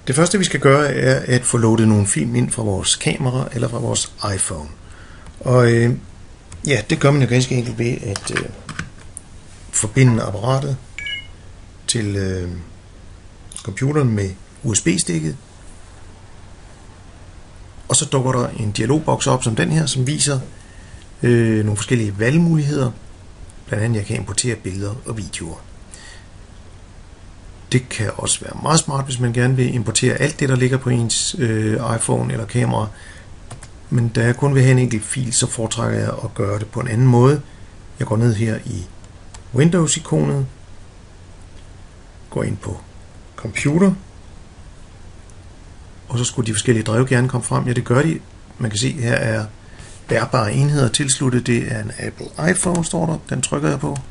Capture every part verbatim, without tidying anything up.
Det første vi skal gøre er at få loadet nogle film ind fra vores kamera eller fra vores iPhone. Og øh, ja, det gør man jo ganske enkelt ved at øh, forbinde apparatet til øh, computeren med U S B-stikket. Og så dukker der en dialogboks op som den her, som viser øh, nogle forskellige valgmuligheder. Blandt andet jeg kan importere billeder og videoer. Det kan også være meget smart, hvis man gerne vil importere alt det, der ligger på ens øh, iPhone eller kamera. Men da jeg kun vil have en enkelt fil, så foretrækker jeg at gøre det på en anden måde. Jeg går ned her i Windows-ikonet, går ind på Computer, og så skulle de forskellige drev gerne komme frem. Ja, det gør de. Man kan se, her er bærbare enheder tilsluttet. Det er en Apple iPhone, står der. Den trykker jeg på.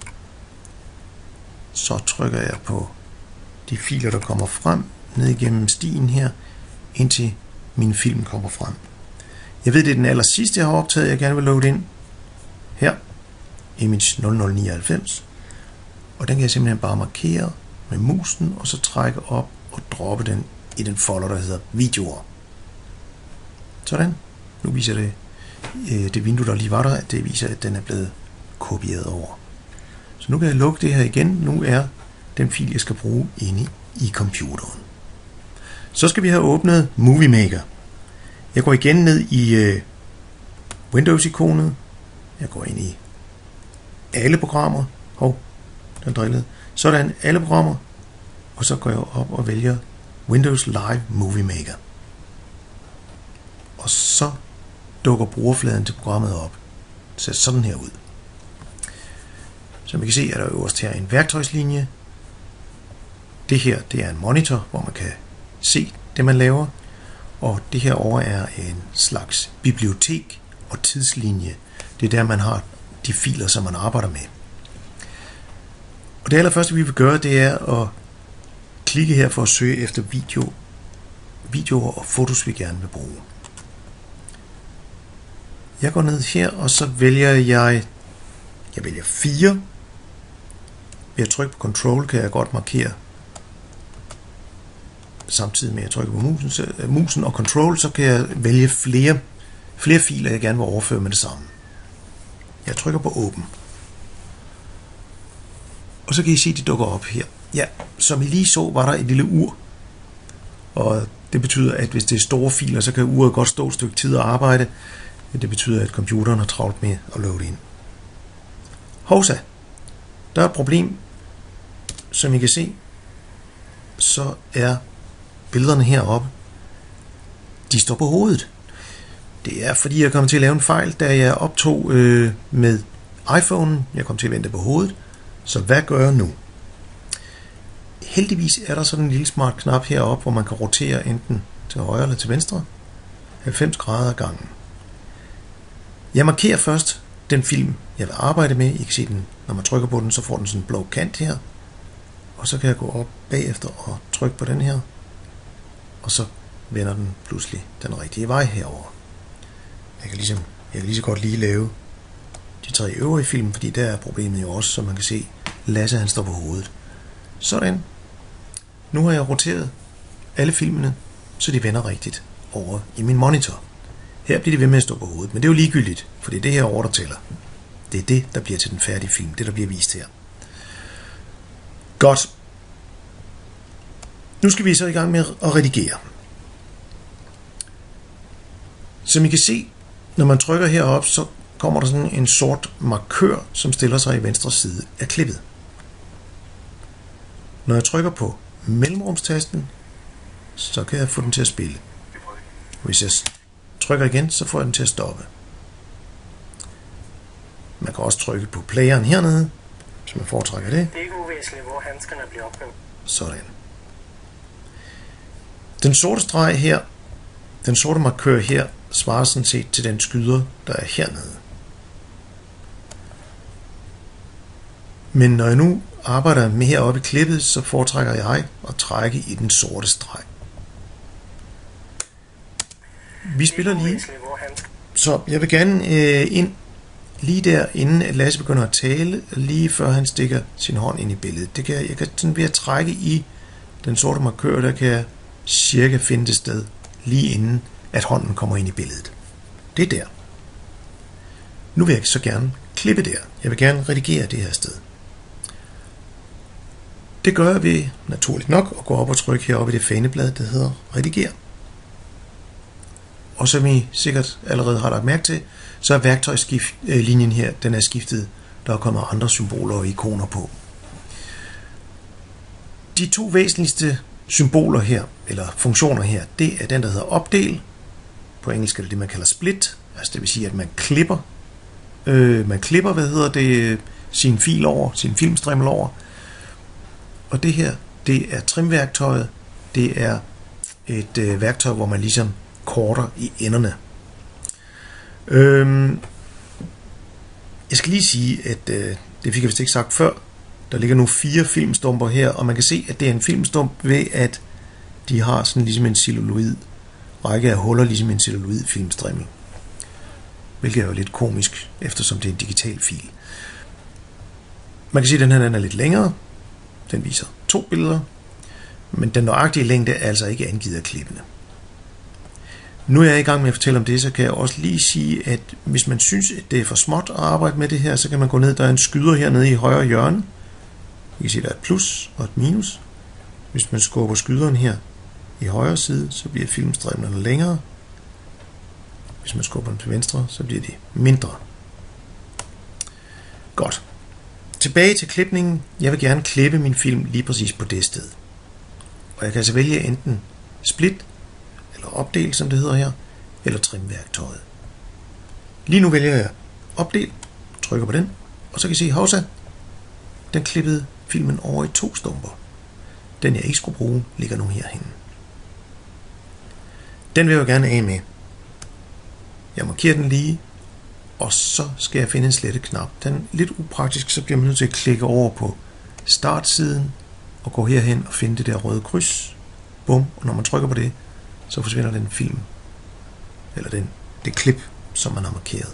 Så trykker jeg på de filer, der kommer frem, ned igennem stien her, indtil min film kommer frem. Jeg ved, det er den aller sidste, jeg har optaget, jeg gerne vil loade ind. Her, Image nul nul nioghalvfems. Og den kan jeg simpelthen bare markere med musen, og så trække op og droppe den i den folder, der hedder videoer. Sådan. Nu viser det, det vindue, der lige var der, at det viser, at den er blevet kopieret over. Så nu kan jeg lukke det her igen. Nu er den fil, jeg skal bruge inde i computeren. Så skal vi have åbnet Movie Maker. Jeg går igen ned i øh, Windows-ikonet. Jeg går ind i alle programmer. Hov, den drillede. Sådan, alle programmer. Og så går jeg op og vælger Windows Live Movie Maker. Og så dukker brugerfladen til programmet op. Det ser sådan her ud. Som I kan se, er der øverst her en værktøjslinje. Det her, det er en monitor, hvor man kan se det, man laver. Og det her over er en slags bibliotek og tidslinje. Det er der, man har de filer, som man arbejder med. Og det allerførste, vi vil gøre, det er at klikke her for at søge efter video, videoer og fotos, vi gerne vil bruge. Jeg går ned her, og så vælger jeg, jeg vælger fire. Ved at trykke på Control kan jeg godt markere, samtidig med at trykke på musen, så, uh, musen og Control, så kan jeg vælge flere, flere filer, jeg gerne vil overføre med det samme. Jeg trykker på Åben. Og så kan I se, at de dukker op her. Ja, som I lige så, var der et lille ur. Og det betyder, at hvis det er store filer, så kan uret godt stå et stykke tid og arbejde. Det betyder, at computeren har travlt med at loade ind. Hovsa! Der er et problem. Som I kan se, så er billederne heroppe, de står på hovedet. Det er fordi, jeg kom til at lave en fejl, da jeg optog øh, med iPhone'en. Jeg kom til at vente på hovedet. Så hvad gør jeg nu? Heldigvis er der sådan en lille smart knap heroppe, hvor man kan rotere enten til højre eller til venstre. halvfems grader ad gangen. Jeg markerer først den film, jeg vil arbejde med. I kan se den, når man trykker på den, så får den sådan en blå kant her. Og så kan jeg gå op bagefter og trykke på den her. Og så vender den pludselig den rigtige vej herover. Jeg kan, ligesom, jeg kan lige så godt lige lave de tre øvrige film, fordi der er problemet jo også, som man kan se, Lasse han står på hovedet. Sådan. Nu har jeg roteret alle filmene, så de vender rigtigt over i min monitor. Her bliver de ved med at stå på hovedet, men det er jo ligegyldigt, for det er det her over, der tæller. Det er det, der bliver til den færdige film, det der bliver vist her. Godt. Nu skal vi så i gang med at redigere. Som I kan se, når man trykker herop, så kommer der sådan en sort markør, som stiller sig i venstre side af klippet. Når jeg trykker på mellemrumstasten, så kan jeg få den til at spille. Hvis jeg trykker igen, så får jeg den til at stoppe. Man kan også trykke på playeren hernede, hvis man foretrækker det. Det er ikke uvæsentligt, hvor handskerne bliver ophævet. Sådan. Den sorte streg her, den sorte markør her, svarer sådan set til den skyder, der er hernede. Men når jeg nu arbejder med heroppe i klippet, så foretrækker jeg at trække i den sorte streg. Vi spiller lige. Så jeg vil gerne øh, ind lige der, inden at Lasse begynder at tale, lige før han stikker sin hånd ind i billedet. Det kan jeg, jeg kan sådan ved at trække i den sorte markør, der kan jeg cirka finde det sted, lige inden at hånden kommer ind i billedet. Det er der. Nu vil jeg så gerne klippe der. Jeg vil gerne redigere det her sted. Det gør jeg ved, naturligt nok, at gå op og trykke heroppe i det faneblad, der hedder Rediger. Og som I sikkert allerede har lagt mærke til, så er værktøjslinjen her, den er skiftet. Der er kommet andre symboler og ikoner på. De to væsentligste symboler her, eller funktioner her, det er den, der hedder opdel. På engelsk er det det, man kalder split. Altså det vil sige, at man klipper, øh, man klipper, hvad hedder det, sin fil over, sin filmstrimmel over. Og det her, det er trimværktøjet. Det er et øh, værktøj, hvor man ligesom korter i enderne. Øhm, jeg skal lige sige, at øh, det fik jeg vist ikke sagt før. Der ligger nu fire filmstumper her, og man kan se, at det er en filmstump ved, at de har sådan ligesom en celluloid række af huller, ligesom en celluloid filmstrimmel. Hvilket er jo lidt komisk, eftersom det er en digital fil. Man kan se, at den her den er lidt længere. Den viser to billeder, men den nøjagtige længde er altså ikke angivet af klippene. Nu er jeg i gang med at fortælle om det, så kan jeg også lige sige, at hvis man synes, at det er for småt at arbejde med det her, så kan man gå ned, der er en skyder hernede i højre hjørne. I kan se, der er et plus og et minus. Hvis man skubber skyderen her i højre side, så bliver filmstrimlerne længere. Hvis man skubber dem til venstre, så bliver de mindre. Godt. Tilbage til klipningen. Jeg vil gerne klippe min film lige præcis på det sted. Og jeg kan altså vælge enten split, eller opdel, som det hedder her, eller trimværktøjet. Lige nu vælger jeg opdel, trykker på den, og så kan I se, hovsa, den klippede filmen over i to stumper. Den jeg ikke skulle bruge, ligger nu herhenne. Den vil jeg gerne af med. Jeg markerer den lige, og så skal jeg finde en slettet knap. Den er lidt upraktisk, så bliver man nødt til at klikke over på startsiden, og gå herhen og finde det der røde kryds. Bum, og når man trykker på det, så forsvinder den film, eller den, det klip, som man har markeret.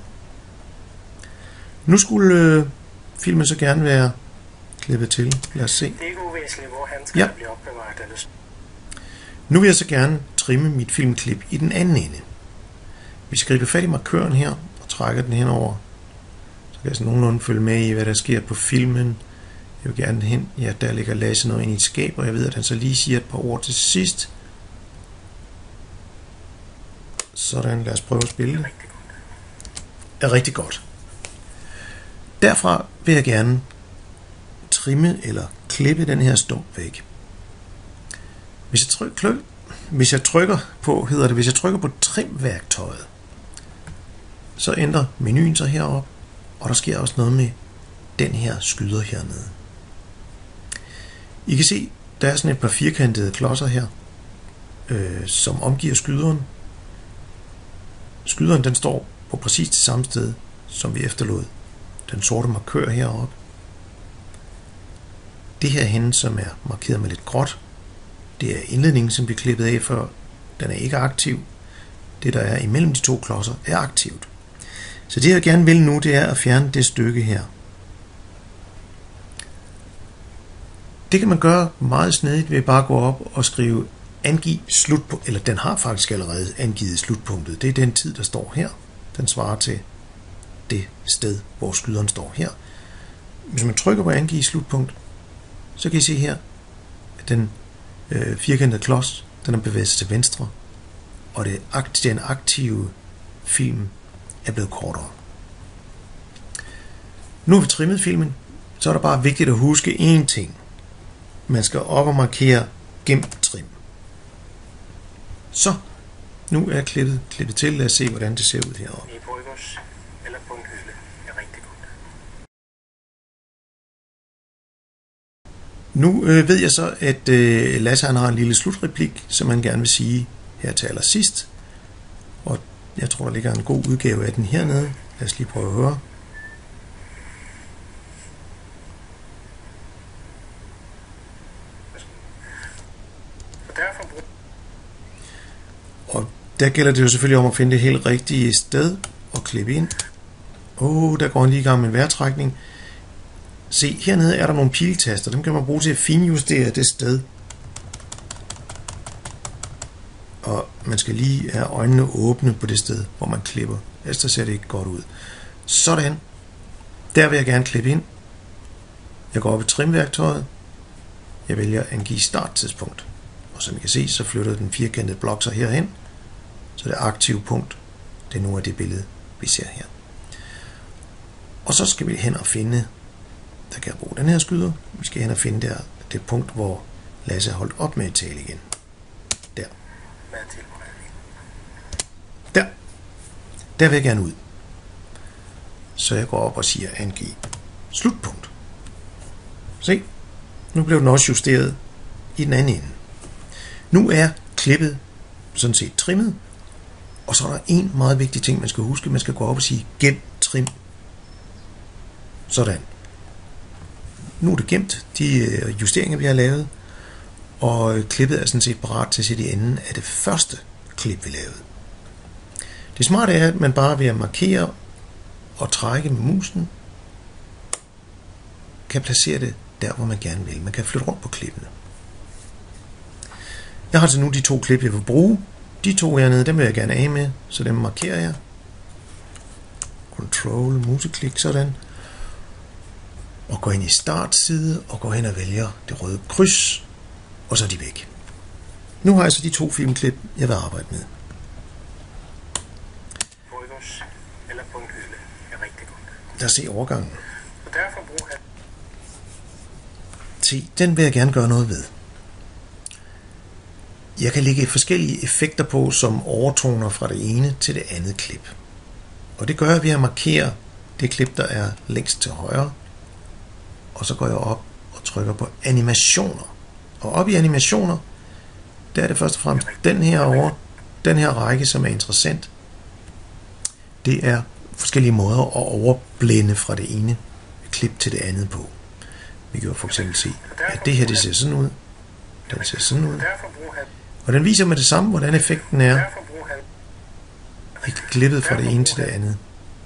Nu skulle øh, filmen så gerne være klippet til. Lad os se. Det er ikke uvæsentligt, hvor han skal ja. blive opbevaret. Eller... Nu vil jeg så gerne trimme mit filmklip i den anden ende. Hvis jeg griber fat i markøren her, og trækker den henover, så kan jeg sådan nogenlunde følge med i, hvad der sker på filmen. Jeg vil gerne hen, ja, der ligger Lasse noget ind i et skab, og jeg ved, at han så lige siger et par ord til sidst. Sådan, lad os prøve at spille det. Er rigtig godt. Derfra vil jeg gerne trimme eller klippe den her stump væk. Hvis jeg trykker, hvis jeg trykker på, hedder det, hvis jeg trykker på trimværktøjet, så ændrer menuen sig herop, og der sker også noget med den her skyder hernede. I kan se, der er sådan et par firkantede klodser her, øh, som omgiver skyderen. Skyderen den står på præcis det samme sted, som vi efterlod den sorte markør heroppe. Det her henne, som er markeret med lidt gråt, det er indledningen, som vi klippede af før. Den er ikke aktiv. Det, der er imellem de to klodser, er aktivt. Så det, jeg gerne vil nu, det er at fjerne det stykke her. Det kan man gøre meget snedigt ved bare at gå op og skrive angiv slutpunkt, eller den har faktisk allerede angivet slutpunktet. Det er den tid, der står her. Den svarer til det sted, hvor skyderen står her. Hvis man trykker på angiv slutpunkt, så kan I se her, at den øh, firkantede klods, den er bevæget sig til venstre, og det akt, den aktive film er blevet kortere. Nu har vi trimmet filmen, så er det bare vigtigt at huske én ting. Man skal op og markere gemt trim. Så, nu er klippet, klippet til. Lad os se, hvordan det ser ud heroppe. I bryggers eller på en hylde. Det er rigtig godt. Nu øh, ved jeg så, at øh, Lasse han har en lille slutreplik, som han gerne vil sige her til allersidst. Og jeg tror, der ligger en god udgave af den hernede. Lad os lige prøve at høre. Og der gælder det jo selvfølgelig om at finde det helt rigtige sted og klippe ind. Åh, oh, der går han lige i gang med en vejrtrækning. Se, hernede er der nogle piltaster. Dem kan man bruge til at finjustere det sted, og man skal lige have øjnene åbne på det sted, hvor man klipper. Ellers ser det ikke godt ud. Sådan. Der vil jeg gerne klippe ind. Jeg går op i trimværktøjet. Jeg vælger at angive starttidspunkt. Og som I kan se, så flytter den firkantede blok sig herhen. Så det aktive punkt, det er nu af det billede, vi ser her. Og så skal vi hen og finde, der kan jeg bruge den her skyder. Vi skal hen og finde der, det punkt, hvor Lasse er holdt op med at tale igen. Der. Der. Der vil jeg gerne ud. Så jeg går op og siger angiv slutpunkt. Se, nu blev den også justeret i den anden ende. Nu er klippet sådan set trimmet, og så er der en meget vigtig ting, man skal huske. Man skal gå op og sige gem trim. Sådan. Nu er det gemt, de justeringer, vi har lavet, og klippet er sådan set parat til at sætte i enden af det første klip, vi lavede. Det smarte er, at man bare ved at markere og trække med musen, kan placere det der, hvor man gerne vil. Man kan flytte rundt på klippene. Jeg har altså nu de to klip, jeg vil bruge. De to hernede, dem vil jeg gerne af med, så dem markerer jeg. Control, museklik, sådan. Og går ind i startside, og går hen og vælger det røde kryds, og så er de væk. Nu har jeg så de to filmklip, jeg vil arbejde med. Eller på en hylde er rigtig godt. Lad os se overgangen. Og derfor bruger jeg... Se, den vil jeg gerne gøre noget ved. Jeg kan lægge forskellige effekter på, som overtoner fra det ene til det andet klip. Og det gør jeg ved at markere det klip, der er længst til højre. Og så går jeg op og trykker på animationer. Og op i animationer, der er det først og fremmest den her over, den her række, som er interessant. Det er forskellige måder at overblænde fra det ene klip til det andet på. Vi kan jo for eksempel se, at det her det ser sådan ud. Den ser sådan ud. Og den viser med det samme, hvordan effekten er i klippet fra det ene til det andet.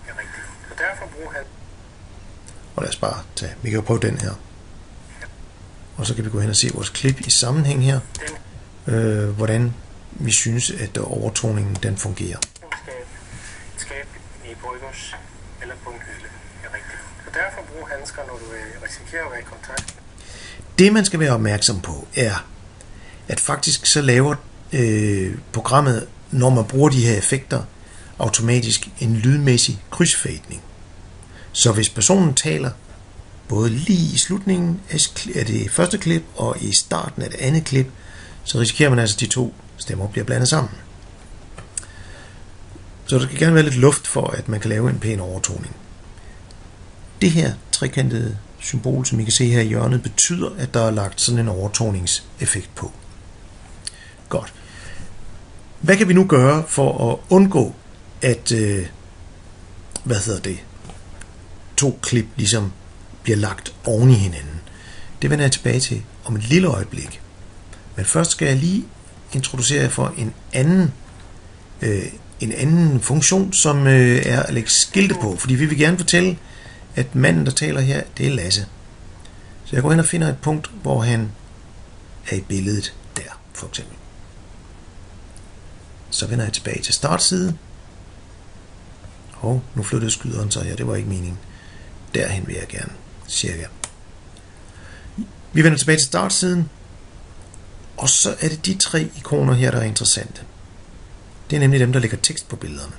Og lad os bare tage, vi kan jo prøve den her. Og så kan vi gå hen og se vores klip i sammenhæng her. Øh, hvordan vi synes, at overtoningen den fungerer. Skab i bryggers eller på en hylde er rigtig godt. Og derfor brug handsker, når du risikerer at være i kontakt. Det man skal være opmærksom på er, at faktisk så laver øh, programmet, når man bruger de her effekter, automatisk en lydmæssig krydsfadning. Så hvis personen taler både lige i slutningen af det første klip og i starten af det andet klip, så risikerer man altså, at de to stemmer bliver blandet sammen. Så der skal gerne være lidt luft for, at man kan lave en pæn overtoning. Det her trekantede symbol, som I kan se her i hjørnet, betyder, at der er lagt sådan en overtoningseffekt på. Godt. Hvad kan vi nu gøre for at undgå, at øh, hvad hedder det, to klip ligesom bliver lagt oven i hinanden? Det vender jeg tilbage til om et lille øjeblik. Men først skal jeg lige introducere jer for en anden, øh, en anden funktion, som øh, er at lægge skilte på, fordi vi vil gerne fortælle, at manden, der taler her, det er Lasse. Så jeg går hen og finder et punkt, hvor han er i billedet der, for eksempel. Så vender jeg tilbage til startside. Og nu flyttede skyderen sig her, det var ikke meningen. Derhen vil jeg gerne, cirka. Vi vender tilbage til startsiden. Og så er det de tre ikoner her, der er interessante. Det er nemlig dem, der lægger tekst på billederne.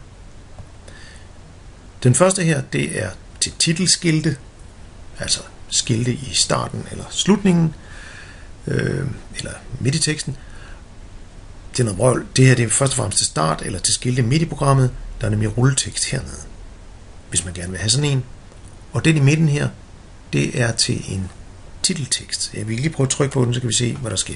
Den første her, det er til titelskilte, altså skilte i starten eller slutningen, øh, eller midt i teksten. Det er noget vrøvl. Det her det er først og fremmest til start eller til skilte midt i programmet. Der er nemlig rulletekst hernede, hvis man gerne vil have sådan en. Og den i midten her, det er til en titeltekst. Jeg vil lige prøve at trykke på den, så kan vi se, hvad der sker.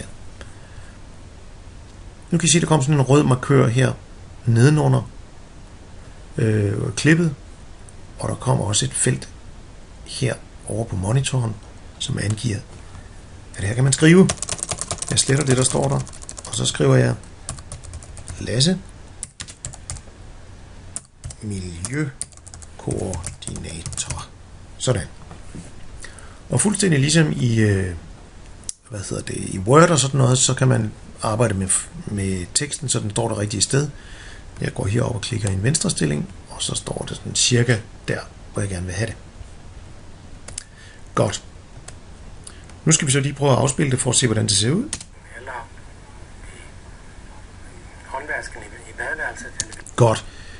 Nu kan I se, at der kommer sådan en rød markør her nedenunder øh, klippet. Og der kommer også et felt her over på monitoren, som angiver, at her kan man skrive. Jeg sletter det, der står der, og så skriver jeg Lasse, miljøkoordinator. Sådan. Og fuldstændig ligesom i, øh, hvad hedder det, i Word og sådan noget, så kan man arbejde med, med teksten, så den står det rigtige sted. Jeg går herop og klikker i en venstre stilling, og så står det sådan cirka der, hvor jeg gerne vil have det. Godt. Nu skal vi så lige prøve at afspille det for at se, hvordan det ser ud. Eller i håndvasken i badeværelset. Godt.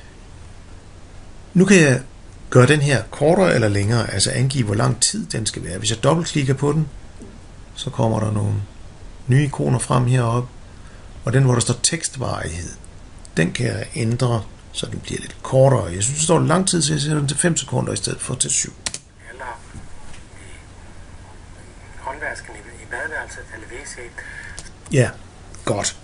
Nu kan jeg gøre den her kortere eller længere, altså angive, hvor lang tid den skal være. Hvis jeg dobbeltklikker på den, så kommer der nogle nye ikoner frem heroppe, og den, hvor der står tekstvarighed, den kan jeg ændre, så den bliver lidt kortere. Jeg synes, det står lang tid, så jeg sætter den til fem sekunder i stedet for til syv. Eller i håndvasken i badeværelset eller W C. Ja, godt.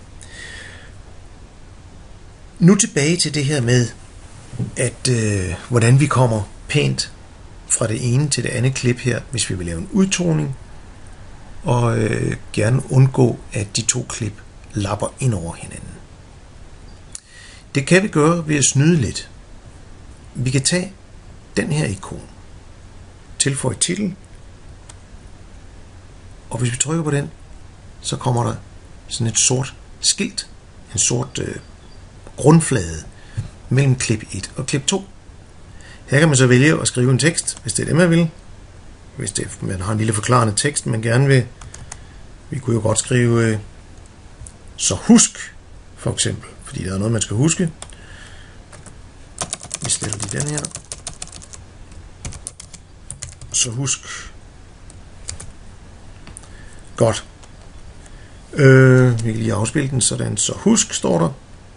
Nu tilbage til det her med, at øh, hvordan vi kommer pænt fra det ene til det andet klip her, hvis vi vil lave en udtoning, og øh, gerne undgå, at de to klip lapper ind over hinanden. Det kan vi gøre ved at snyde lidt. Vi kan tage den her ikon, tilføje titel, og hvis vi trykker på den, så kommer der sådan et sort skilt, en sort øh, grundflade mellem klip et og klip to. Her kan man så vælge at skrive en tekst, hvis det er det, man vil. Hvis det, man har en lille forklarende tekst, man gerne vil. Vi kunne jo godt skrive øh, så husk, for eksempel, fordi der er noget, man skal huske. Vi stiller lige den her. Så husk. Godt. Øh, vi kan lige afspille den, sådan så husk, står der.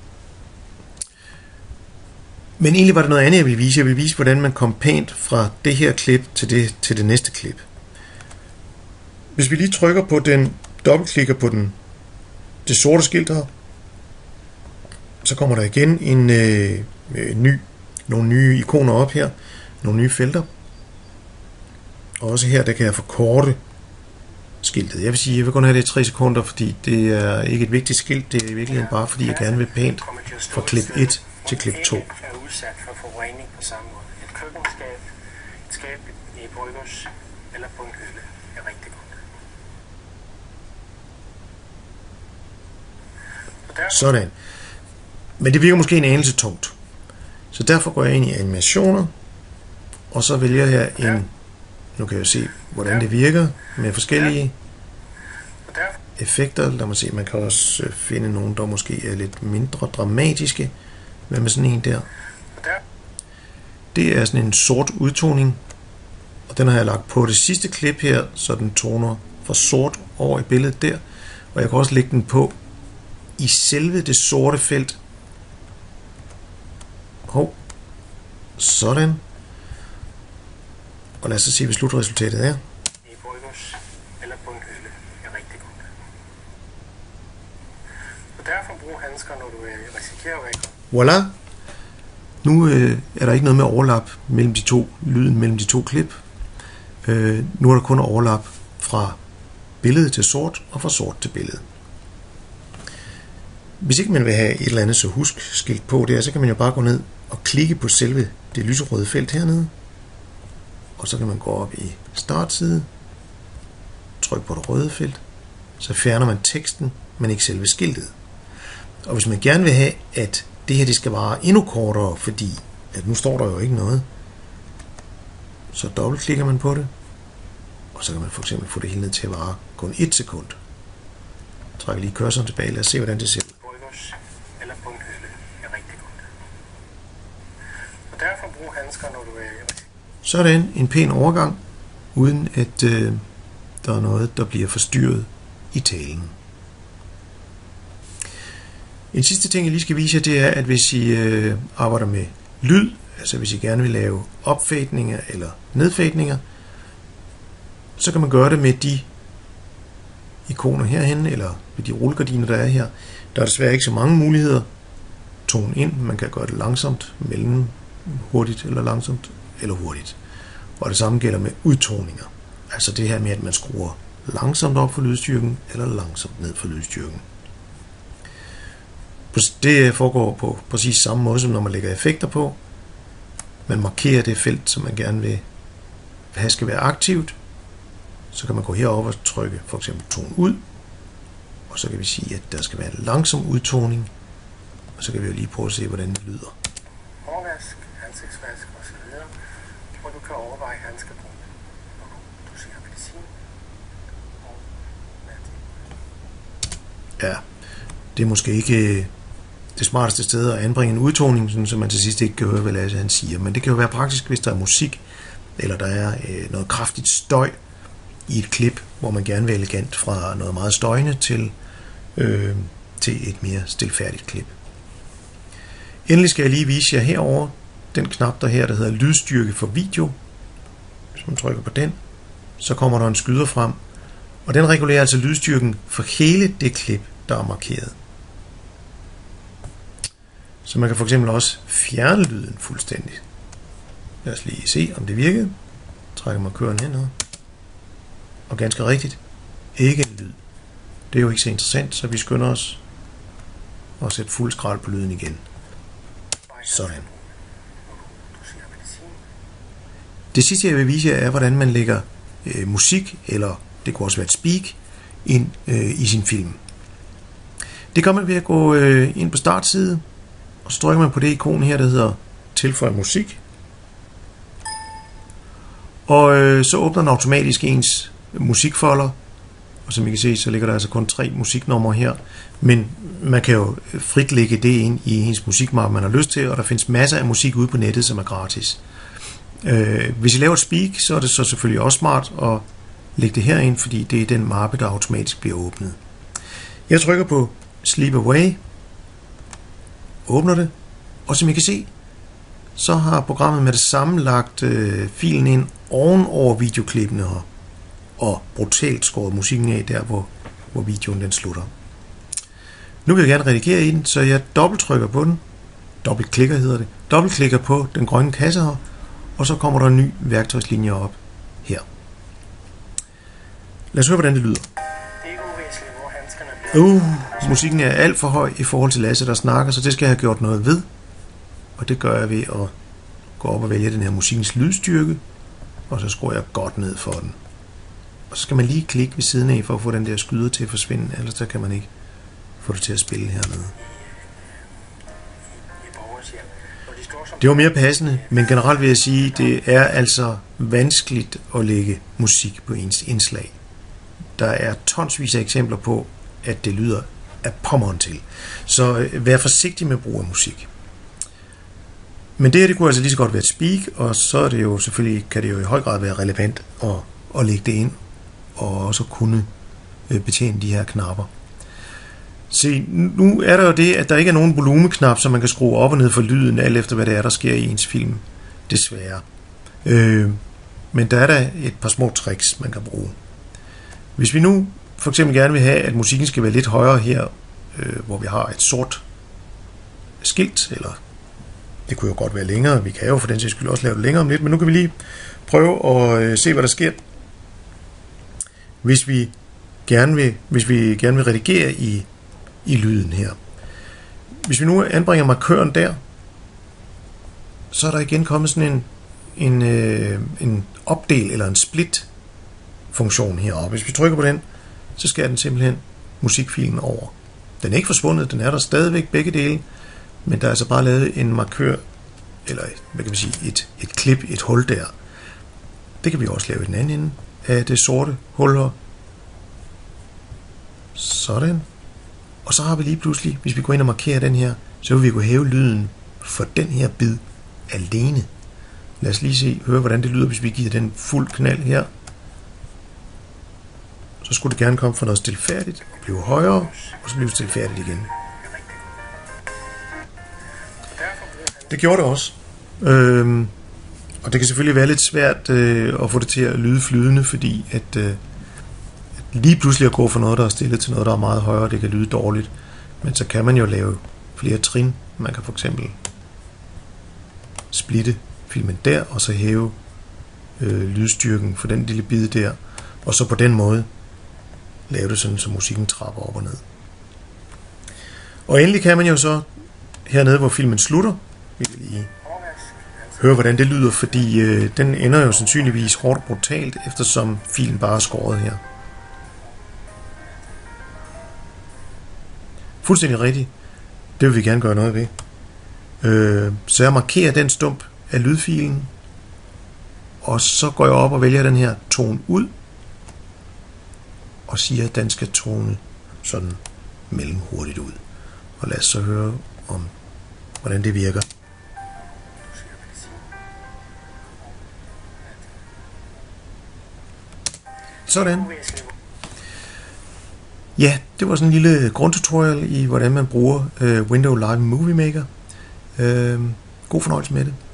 Men egentlig var det noget andet, jeg ville vise. Jeg ville vise, hvordan man kom pænt fra det her klip til det, til det næste klip. Hvis vi lige trykker på den, dobbeltklikker på den, det sorte skilt her, så kommer der igen en øh, ny, nogle nye ikoner op her, nogle nye felter. Og også her, der kan jeg forkorte skiltet. Jeg vil sige, jeg vil kun have det i tre sekunder, fordi det er ikke et vigtigt skilt. Det er i virkeligheden bare, fordi jeg gerne vil pænt fra klip et til klip to. Er udsat for forurening på samme måde. Et køkkenskab, et skab i bryggers eller på en hylde er rigtig godt. Sådan. Men det virker måske en anelse tungt. Så derfor går jeg ind i animationer, og så vælger jeg en, nu kan jeg se, hvordan det virker med forskellige effekter. Lad mig se, man kan også finde nogle, der måske er lidt mindre dramatiske. Hvad med sådan en der? Det er sådan en sort udtoning, og den har jeg lagt på det sidste klip her, så den toner fra sort over i billedet der. Og jeg kan også lægge den på i selve det sorte felt. Hov. Sådan. Og lad os så se, hvad slutresultatet er. I bryggers eller på en hylde er rigtig godt. Og derfor brug handsker, når du risikerer væk. Voilà. Nu øh, er der ikke noget med overlap mellem de to, lyden mellem de to klip. Øh, nu er der kun overlap fra billede til sort og fra sort til billede. Hvis ikke man vil have et eller andet så husk skilt på der, så kan man jo bare gå ned og klikke på selve det lyserøde felt hernede. Og så kan man gå op i startside, trykke på det røde felt, så fjerner man teksten, men ikke selve skiltet. Og hvis man gerne vil have, at det her det skal vare endnu kortere, fordi at nu står der jo ikke noget, så dobbeltklikker man på det, og så kan man for eksempel få det hele ned til at vare kun et sekund. Trækker lige cursoren tilbage, lad os se, hvordan det ser ud. Eller på en hylde er rigtig godt. Og derfor brug handsker, når du er... Sådan en pæn overgang, uden at øh, der er noget, der bliver forstyrret i talen. En sidste ting, jeg lige skal vise jer, det er, at hvis I øh, arbejder med lyd, altså hvis I gerne vil lave opfædninger eller nedfædninger, så kan man gøre det med de ikoner herhen, eller med de rullegardiner, der er her. Der er desværre ikke så mange muligheder. Tone ind, man kan gøre det langsomt, mellem hurtigt eller langsomt, eller hurtigt. Og det samme gælder med udtoninger. Altså det her med, at man skruer langsomt op for lydstyrken, eller langsomt ned for lydstyrken. Det foregår på præcis samme måde, som når man lægger effekter på. Man markerer det felt, som man gerne vil have skal være aktivt. Så kan man gå herover og trykke for eksempel tone ud. Og Og så kan vi sige, at der skal være en langsom udtoning. Og så kan vi jo lige prøve at se, hvordan det lyder. Hårvask, ansigtsvask osv. Og du kan overveje handskebrug. Du siger medicin og ja, det er måske ikke det smarteste sted at anbringe en udtoning, sådan, så man til sidst ikke kan høre, hvad Lasse han siger. Men det kan jo være praktisk, hvis der er musik, eller der er øh, noget kraftigt støj i et klip, hvor man gerne vil elegant fra noget meget støjende til, øh, til et mere stilfærdigt klip. Endelig skal jeg lige vise jer herover den knap der her, der hedder lydstyrke for video. Hvis man trykker på den, så kommer der en skyder frem, og den regulerer altså lydstyrken for hele det klip, der er markeret. Så man kan for eksempel også fjerne lyden fuldstændig. Lad os lige se, om det virkede. Trækker markøren henad. Og ganske rigtigt, ikke en lyd. Det er jo ikke så interessant, så vi skynder os at sætte fuld skrald på lyden igen. Sådan. Det sidste, jeg vil vise jer, er, hvordan man lægger øh, musik, eller det kunne også være et speak, ind øh, i sin film. Det gør man ved at gå øh, ind på startside, og så trykker man på det ikon her, der hedder tilføj musik. Og øh, så åbner den automatisk ens musikfolder, og som I kan se, så ligger der altså kun tre musiknumre her, men man kan jo frit lægge det ind i ens musikmappe, man har lyst til, og der findes masser af musik ude på nettet, som er gratis. Øh, hvis I laver et speak, så er det så selvfølgelig også smart at lægge det her ind, fordi det er den mappe, der automatisk bliver åbnet. Jeg trykker på Sleep Away, åbner det, og som I kan se, så har programmet med det samme lagt øh, filen ind oven over videoklippene her, og brutalt skåret musikken af der, hvor, hvor videoen den slutter. Nu vil jeg gerne redigere i den, så jeg dobbelttrykker på den, dobbeltklikker hedder det, dobbeltklikker på den grønne kasse her, og så kommer der en ny værktøjslinje op her. Lad os høre, hvordan det lyder. Uh, musikken er alt for høj i forhold til Lasse, der snakker, så det skal jeg have gjort noget ved. Og det gør jeg ved at gå op og vælge den her musikkens lydstyrke, og så skruer jeg godt ned for den. Og så skal man lige klikke ved siden af for at få den der skyder til at forsvinde, ellers så kan man ikke få det til at spille hernede. Det var mere passende, men generelt vil jeg sige, det er altså vanskeligt at lægge musik på ens indslag. Der er tonsvis af eksempler på, at det lyder af pommeren til. Så vær forsigtig med brug af musik. Men det her, det kunne altså lige så godt være et speak, og så er det jo selvfølgelig, kan det jo i høj grad være relevant at, at lægge det ind, og også kunne betjene de her knapper. Se, nu er der jo det, at der ikke er nogen volumeknap, så man kan skrue op og ned for lyden, alt efter hvad det er, der sker i ens film. Desværre. Øh, men der er der et par små tricks, man kan bruge. Hvis vi nu for eksempel gerne vil have, at musikken skal være lidt højere her, øh, hvor vi har et sort skilt, eller det kunne jo godt være længere, vi kan jo for den sags skyld også lave det længere om lidt, men nu kan vi lige prøve at øh, se, hvad der sker. Hvis vi gerne vil, hvis vi gerne vil redigere i, i lyden her. Hvis vi nu anbringer markøren der, så er der igen kommet sådan en, en, øh, en opdel eller en split funktion heroppe. Hvis vi trykker på den, så skærer den simpelthen musikfilen over. Den er ikke forsvundet, den er der stadigvæk begge dele, men der er altså bare lavet en markør, eller hvad kan vi sige, et, et klip, et hul der. Det kan vi også lave i den anden ende af det sorte hul her. Sådan. Og så har vi lige pludselig, hvis vi går ind og markerer den her, så vil vi kunne hæve lyden for den her bid alene. Lad os lige se, høre hvordan det lyder, hvis vi giver den fuld knald her. Så skulle det gerne komme fra noget stilfærdigt og blive højere, og så blive stilfærdigt igen. Det gjorde det også. Øhm, og det kan selvfølgelig være lidt svært øh, at få det til at lyde flydende, fordi at, øh, at lige pludselig at gå fra noget, der er stillet til noget, der er meget højere, det kan lyde dårligt. Men så kan man jo lave flere trin. Man kan for eksempel splitte filmen der, og så hæve øh, lydstyrken for den lille bid der, og så på den måde lave det sådan, så musikken trapper op og ned. Og endelig kan man jo så hernede, hvor filmen slutter, vi kan lige høre, hvordan det lyder, fordi øh, den ender jo sandsynligvis hårdt og brutalt, eftersom filen bare er skåret her. Fuldstændig rigtigt. Det vil vi gerne gøre noget ved. Øh, så jeg markerer den stump af lydfilen, og så går jeg op og vælger den her tone ud, og siger, at den skal tone sådan mellemhurtigt ud. Og lad os så høre om, hvordan det virker. Sådan. Ja, det var sådan en lille grundtutorial i, hvordan man bruger øh, Windows Live Movie Maker. Øh, god fornøjelse med det.